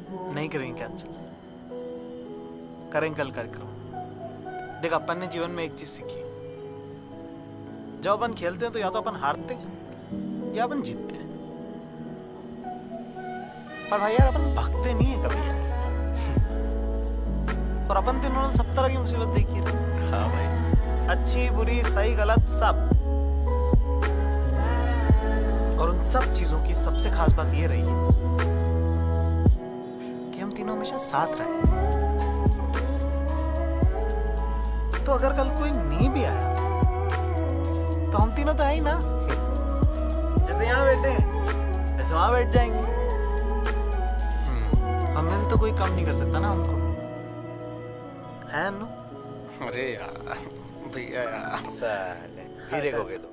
नहीं करेंगे कैंसिल, करेंगे कल कार्यक्रम। देख अपन ने जीवन में एक चीज सीखी, जब अपन खेलते हैं तो या तो अपन हारते हैं या अपन जीतते हैं, पर भाई यार अपन भागते नहीं है कभी यार। और अपन तो इन्होंने सब तरह की मुसीबत देखी है। हाँ भाई, अच्छी बुरी सही गलत सब, और उन सब चीजों की सबसे खास बात ये रही है कि हम तीनों हमेशा साथ रहे। तो अगर कल कोई नहीं भी आया तो हम तीनों तो है ही ना, जैसे यहाँ बैठे हैं वैसे वहां बैठ जाएंगे। हम में से तो कोई कम नहीं कर सकता ना हमको, है नो? अरे यार भैया यार, साले फिर एक हो गए तो